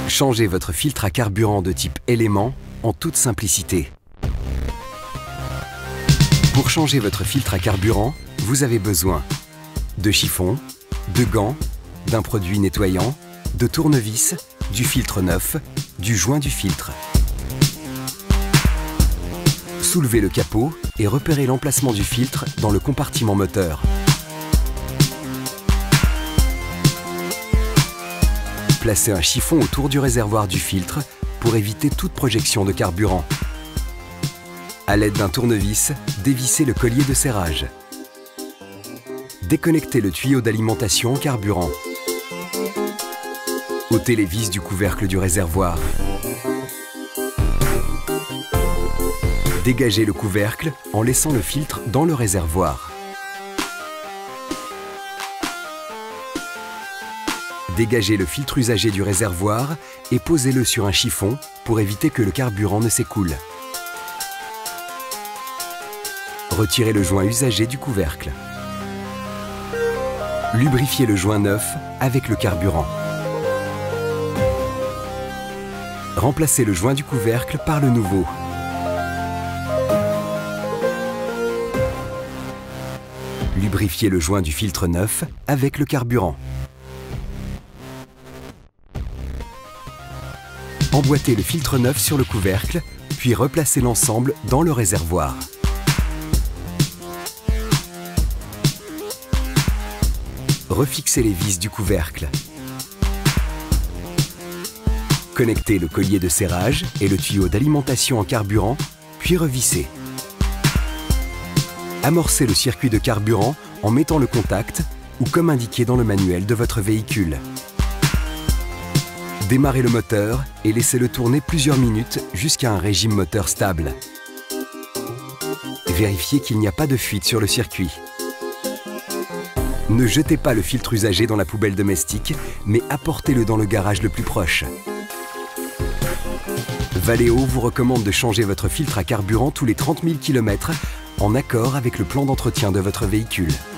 Changez votre filtre à carburant de type élément en toute simplicité. Pour changer votre filtre à carburant, vous avez besoin de chiffons, de gants, d'un produit nettoyant, de tournevis, du filtre neuf, du joint du filtre. Soulevez le capot et repérez l'emplacement du filtre dans le compartiment moteur. Placez un chiffon autour du réservoir du filtre pour éviter toute projection de carburant. À l'aide d'un tournevis, dévissez le collier de serrage. Déconnectez le tuyau d'alimentation en carburant. ôtez les vis du couvercle du réservoir. Dégagez le couvercle en laissant le filtre dans le réservoir. Dégagez le filtre usagé du réservoir et posez-le sur un chiffon pour éviter que le carburant ne s'écoule. Retirez le joint usagé du couvercle. Lubrifiez le joint neuf avec le carburant. Remplacez le joint du couvercle par le nouveau. Lubrifiez le joint du filtre neuf avec le carburant. Emboîtez le filtre neuf sur le couvercle, puis replacez l'ensemble dans le réservoir. Refixez les vis du couvercle. Connectez le collier de serrage et le tuyau d'alimentation en carburant, puis revissez. Amorcez le circuit de carburant en mettant le contact ou comme indiqué dans le manuel de votre véhicule. Démarrez le moteur et laissez-le tourner plusieurs minutes jusqu'à un régime moteur stable. Vérifiez qu'il n'y a pas de fuite sur le circuit. Ne jetez pas le filtre usagé dans la poubelle domestique, mais apportez-le dans le garage le plus proche. Valeo vous recommande de changer votre filtre à carburant tous les 30 000 km en accord avec le plan d'entretien de votre véhicule.